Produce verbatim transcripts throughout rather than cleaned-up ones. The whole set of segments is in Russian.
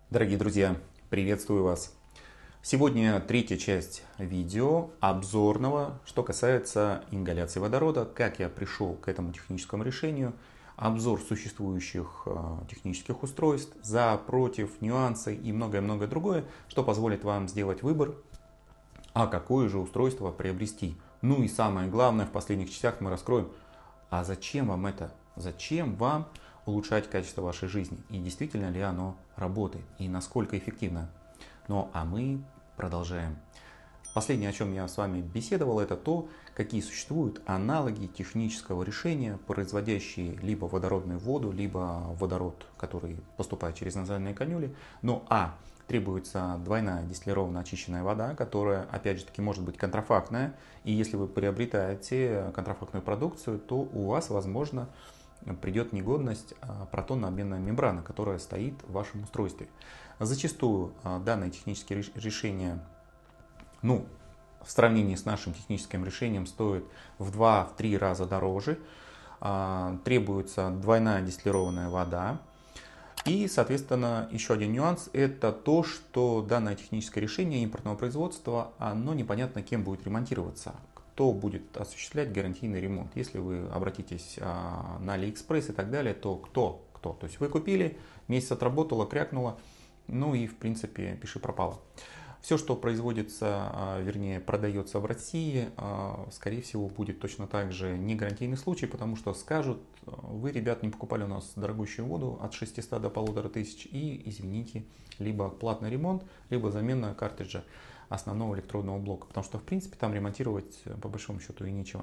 Дорогие друзья, приветствую вас! Сегодня третья часть видео обзорного, что касается ингаляции водорода, как я пришел к этому техническому решению, обзор существующих э, технических устройств, за, против, нюансы и многое-многое другое, что позволит вам сделать выбор, а какое же устройство приобрести. Ну и самое главное, в последних частях мы раскроем, а зачем вам это? Зачем вам улучшать качество вашей жизни? И действительно ли оно работает? И насколько эффективно? Ну а мы продолжаем. Последнее, о чем я с вами беседовал, это то, какие существуют аналоги технического решения, производящие либо водородную воду, либо водород, который поступает через назальные канюли. Но а. Требуется двойная дистиллированная очищенная вода, которая, опять же таки, может быть контрафактная. И если вы приобретаете контрафактную продукцию, то у вас, возможно, придет негодность протонно-обменная мембрана, которая стоит в вашем устройстве. Зачастую данные технические решения, ну, в сравнении с нашим техническим решением, стоят в два-три раза дороже. Требуется двойная дистиллированная вода. И, соответственно, еще один нюанс – это то, что данное техническое решение импортного производства, оно непонятно кем будет ремонтироваться. Кто будет осуществлять гарантийный ремонт. Если вы обратитесь на AliExpress и так далее, то кто? Кто? То есть вы купили, месяц отработало, крякнуло, ну и в принципе пиши пропало. Все, что производится, вернее продается в России, скорее всего будет точно так же не гарантийный случай, потому что скажут: вы, ребят, не покупали у нас дорогущую воду от шестисот до полутора тысяч и, извините, либо платный ремонт, либо замена картриджа основного электродного блока, потому что в принципе там ремонтировать по большому счету и нечего.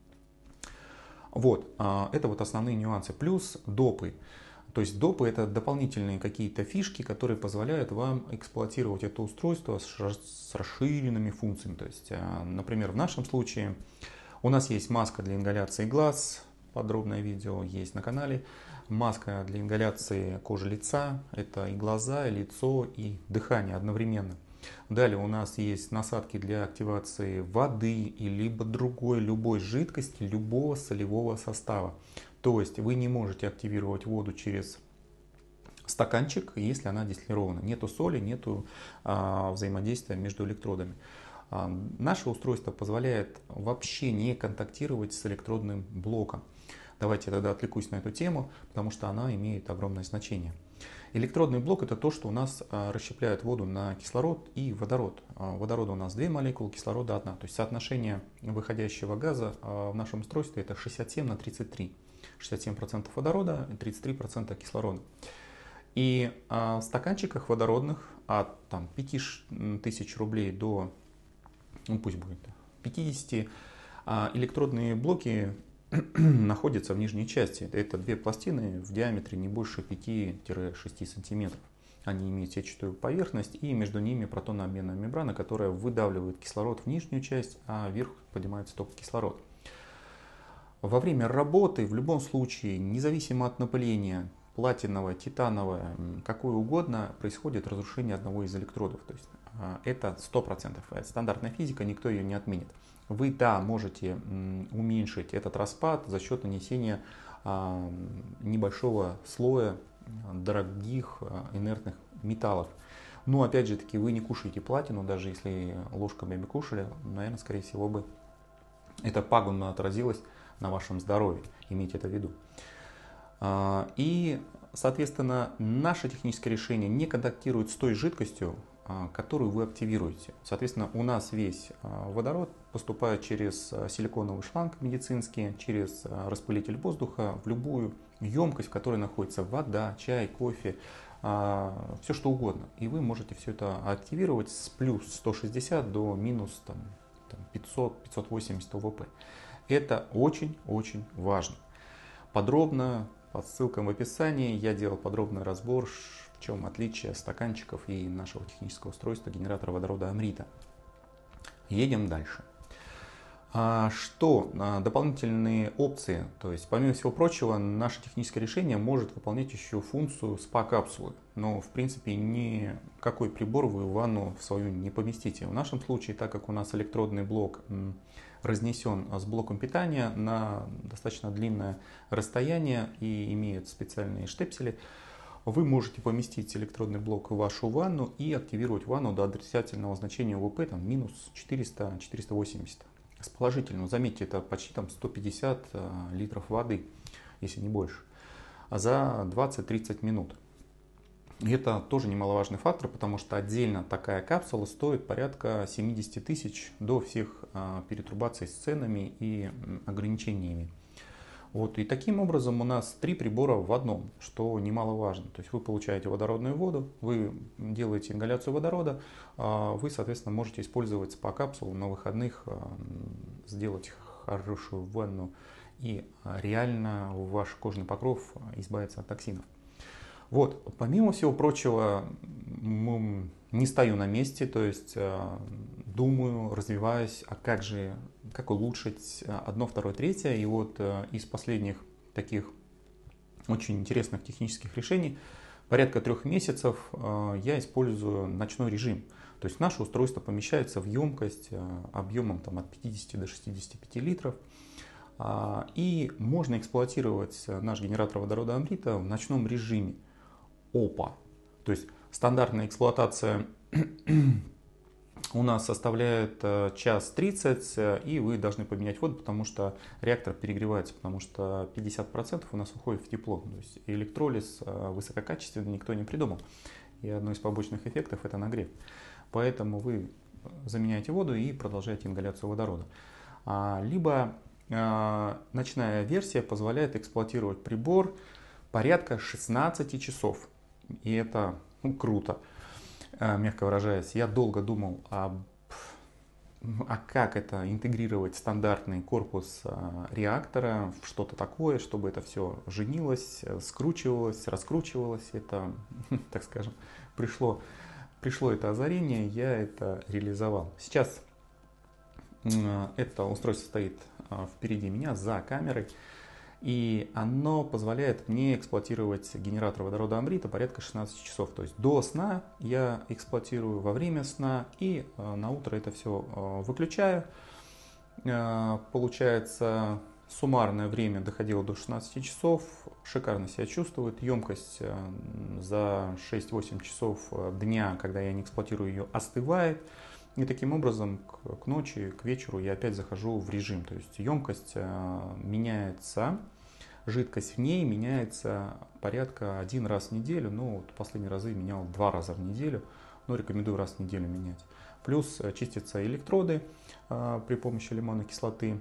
Вот, это вот основные нюансы. Плюс допы. То есть допы — это дополнительные какие-то фишки, которые позволяют вам эксплуатировать это устройство с расширенными функциями. То есть, например, в нашем случае у нас есть маска для ингаляции глаз, подробное видео есть на канале. Маска для ингаляции кожи лица, это и глаза, и лицо, и дыхание одновременно. Далее у нас есть насадки для активации воды и либо другой любой жидкости, любого солевого состава. То есть вы не можете активировать воду через стаканчик, если она дистиллирована. Нету соли, нету а, взаимодействия между электродами. А, наше устройство позволяет вообще не контактировать с электродным блоком. Давайте я тогда отвлекусь на эту тему, потому что она имеет огромное значение. Электродный блок — это то, что у нас а, расщепляет воду на кислород и водород. А, водорода у нас две молекулы, кислорода одна. То есть соотношение выходящего газа а, в нашем устройстве это шестьдесят семь на тридцать три. шестьдесят семь процентов водорода и тридцать три процента кислорода. И а, в стаканчиках водородных от там, пяти тысяч рублей до, ну пусть будет пятьдесят, а, электродные блоки находятся в нижней части. Это две пластины в диаметре не больше пяти-шести сантиметров. Они имеют сетчатую поверхность, и между ними протонно-обменная мембрана, которая выдавливает кислород в нижнюю часть, а вверх поднимается только кислород. Во время работы, в любом случае, независимо от напыления, платиновое, титановое, какое угодно, происходит разрушение одного из электродов. То есть это сто процентов. Это стандартная физика, никто ее не отменит. Вы, да, можете уменьшить этот распад за счет нанесения небольшого слоя дорогих инертных металлов. Но, опять же таки, вы не кушаете платину, даже если ложками кушали, наверное, скорее всего бы это пагубно отразилось на вашем здоровье, имейте это в виду. И, соответственно, наше техническое решение не контактирует с той жидкостью, которую вы активируете. Соответственно, у нас весь водород поступает через силиконовый шланг медицинский, через распылитель воздуха в любую емкость, в которой находится вода, чай, кофе, все что угодно. И вы можете все это активировать с плюс сто шестьдесят до минус там, пятьсот — пятьсот восемьдесят ОВП. Это очень-очень важно. Подробно, по ссылкам в описании, я делал подробный разбор, в чем отличие стаканчиков и нашего технического устройства генератора водорода Амрита. Едем дальше. Что? Дополнительные опции. То есть, помимо всего прочего, наше техническое решение может выполнять еще функцию спа-капсулы. Но, в принципе, никакой прибор вы в ванну в свою не поместите. В нашем случае, так как у нас электродный блок разнесен с блоком питания на достаточно длинное расстояние и имеет специальные штепсели, вы можете поместить электродный блок в вашу ванну и активировать ванну до отрицательного значения У В П, там, минус четыреста — четыреста восемьдесят. С положительным, заметьте, это почти там, сто пятьдесят литров воды, если не больше, за двадцать-тридцать минут. И это тоже немаловажный фактор, потому что отдельно такая капсула стоит порядка семьдесят тысяч до всех перетрубаций с ценами и ограничениями. Вот, и таким образом у нас три прибора в одном, что немаловажно. То есть вы получаете водородную воду, вы делаете ингаляцию водорода, вы, соответственно, можете использовать спа-капсулу на выходных, сделать хорошую ванну и реально ваш кожный покров избавиться от токсинов. Вот, помимо всего прочего, не стою на месте, то есть думаю, развиваюсь, а как же, как улучшить одно, второе, третье. И вот из последних таких очень интересных технических решений, порядка трех месяцев я использую ночной режим. То есть наше устройство помещается в емкость объемом там, от пятидесяти до шестидесяти пяти литров. И можно эксплуатировать наш генератор водорода Амрита в ночном режиме. Опа! То есть стандартная эксплуатация у нас составляет час тридцать, и вы должны поменять воду, потому что реактор перегревается, потому что пятьдесят процентов у нас уходит в тепло. То есть электролиз высококачественный никто не придумал. И одно из побочных эффектов — это нагрев. Поэтому вы заменяете воду и продолжаете ингаляцию водорода. Либо ночная версия позволяет эксплуатировать прибор порядка шестнадцати часов. И это ну, круто, мягко выражаясь. Я долго думал, а, а как это интегрировать стандартный корпус реактора в что-то такое, чтобы это все женилось, скручивалось, раскручивалось. Это, так скажем, пришло, пришло это озарение, я это реализовал. Сейчас это устройство стоит впереди меня, за камерой. И оно позволяет мне эксплуатировать генератор водорода Амрита порядка шестнадцати часов. То есть до сна я эксплуатирую, во время сна, и на утро это все выключаю. Получается, суммарное время доходило до шестнадцати часов. Шикарно себя чувствует. Емкость за шесть-восемь часов дня, когда я не эксплуатирую ее, остывает. И таким образом к, к ночи, к вечеру я опять захожу в режим. То есть емкость э, меняется, жидкость в ней меняется порядка один раз в неделю. Ну, вот последние разы менял два раза в неделю, но рекомендую раз в неделю менять. Плюс э, чистятся электроды э, при помощи лимонной кислоты.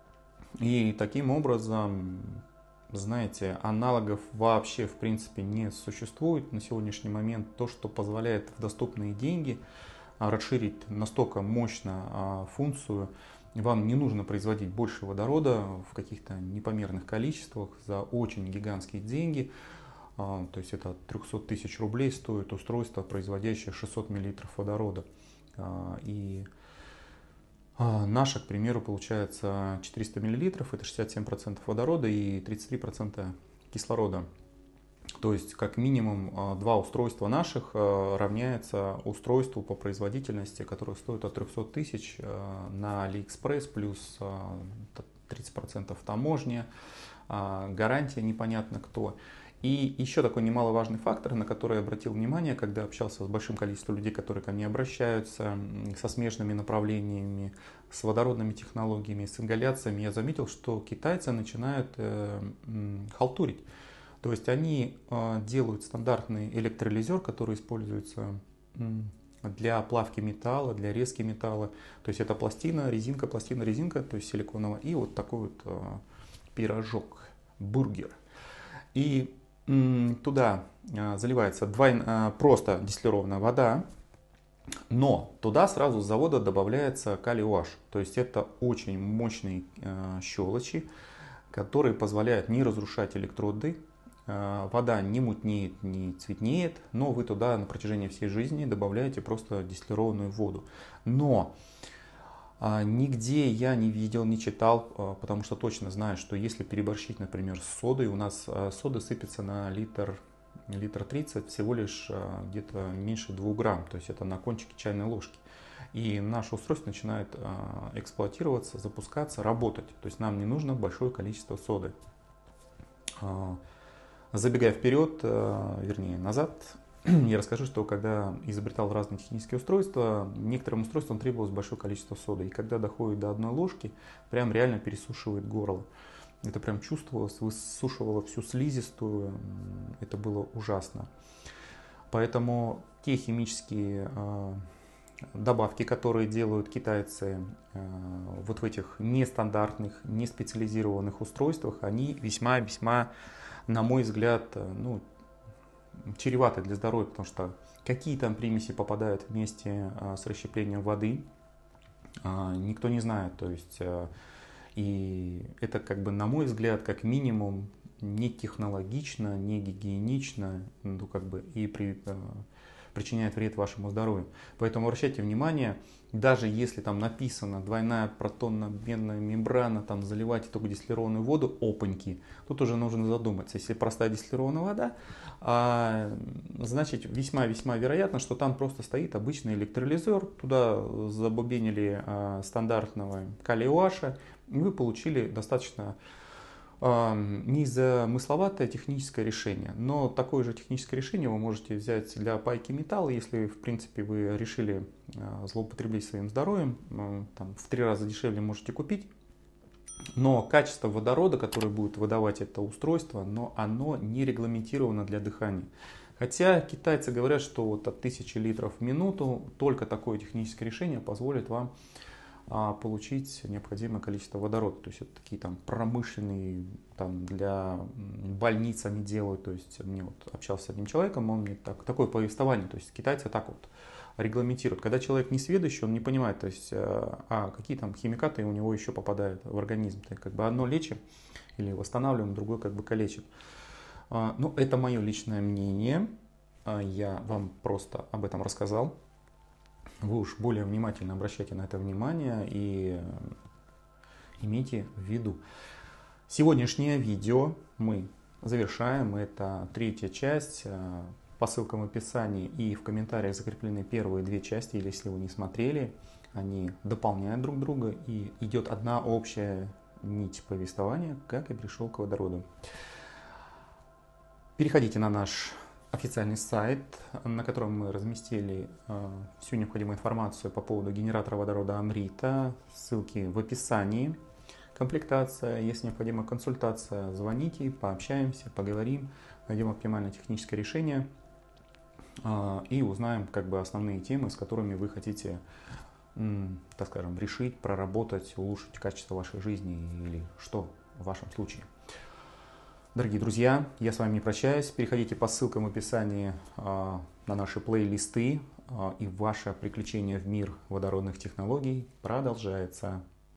И таким образом, знаете, аналогов вообще в принципе не существует на сегодняшний момент. То, что позволяет в доступные деньги расширить настолько мощно функцию, вам не нужно производить больше водорода в каких-то непомерных количествах за очень гигантские деньги. То есть это от трёхсот тысяч рублей стоит устройство, производящее шестьсот миллилитров водорода. И наше, к примеру, получается четыреста миллилитров, это шестьдесят семь процентов водорода и тридцать три процента кислорода. То есть, как минимум, два устройства наших равняется устройству по производительности, которое стоит от трёхсот тысяч на Алиэкспресс, плюс тридцать процентов таможня, гарантия непонятно кто. И еще такой немаловажный фактор, на который я обратил внимание, когда общался с большим количеством людей, которые ко мне обращаются, со смежными направлениями, с водородными технологиями, с ингаляциями, я заметил, что китайцы начинают халтурить. То есть они э, делают стандартный электролизер, который используется м, для плавки металла, для резки металла. То есть это пластина, резинка, пластина, резинка, то есть силиконовая. И вот такой вот э, пирожок, бургер. И м, туда э, заливается двойн, э, просто дистиллированная вода, но туда сразу с завода добавляется калий-ОАЖ. То есть это очень мощные э, щелочи, которые позволяют не разрушать электроды. Вода не мутнеет, не цветнеет, но вы туда на протяжении всей жизни добавляете просто дистиллированную воду. Но а, нигде я не видел, не читал, а, потому что точно знаю, что если переборщить, например, с содой, у нас а, сода сыпется на литр, литр тридцать всего лишь а, где-то меньше двух грамм, то есть это на кончике чайной ложки. И наше устройство начинает а, эксплуатироваться, запускаться, работать. То есть нам не нужно большое количество соды. А, Забегая вперед, вернее назад, я расскажу, что когда изобретал разные технические устройства, некоторым устройствам требовалось большое количество соды. И когда доходит до одной ложки, прям реально пересушивает горло. Это прям чувствовалось, высушивало всю слизистую. Это было ужасно. Поэтому те химические добавки, которые делают китайцы вот в этих нестандартных, неспециализированных устройствах, они весьма-весьма, на мой взгляд, ну, чреваты для здоровья, потому что какие там примеси попадают вместе с расщеплением воды, никто не знает. То есть, и это, как бы, на мой взгляд, как минимум не технологично, не гигиенично, ну, как бы, и при, причиняет вред вашему здоровью. Поэтому обращайте внимание, даже если там написано двойная протонно-обменная мембрана, там заливайте только дистиллированную воду, опаньки, тут уже нужно задуматься. Если простая дистиллированная вода, а, значит весьма-весьма вероятно, что там просто стоит обычный электролизер, туда забубенили а, стандартного калия-оаша, и вы получили достаточно незамысловатое техническое решение. Но такое же техническое решение вы можете взять для пайки металла, если в принципе вы решили злоупотреблять своим здоровьем, там, в три раза дешевле можете купить. Но качество водорода, которое будет выдавать это устройство, но оно не регламентировано для дыхания. Хотя китайцы говорят, что вот от тысячи литров в минуту только такое техническое решение позволит вам получить необходимое количество водорода. То есть это такие там промышленные, там для больниц они делают. То есть мне вот общался с одним человеком, он мне так, такое повествование, то есть китайцы так вот регламентируют. Когда человек не сведущий, он не понимает, то есть, а какие там химикаты у него еще попадают в организм. То есть, как бы одно лечим или восстанавливаем, другое как бы калечим. Ну, это мое личное мнение. Я вам просто об этом рассказал. Вы уж более внимательно обращайте на это внимание и имейте в виду. Сегодняшнее видео мы завершаем. Это третья часть. По ссылкам в описании и в комментариях закреплены первые две части. Или если вы не смотрели, они дополняют друг друга. И идет одна общая нить повествования, как я пришел к водороду. Переходите на наш официальный сайт, на котором мы разместили э, всю необходимую информацию по поводу генератора водорода Amrita. Ссылки в описании. Комплектация, если необходима консультация, звоните, пообщаемся, поговорим, найдем оптимальное техническое решение э, и узнаем как бы основные темы, с которыми вы хотите, м, так скажем, решить, проработать, улучшить качество вашей жизни или что в вашем случае. Дорогие друзья, я с вами не прощаюсь. Переходите по ссылкам в описании э, на наши плейлисты, э, и ваше приключение в мир водородных технологий продолжается.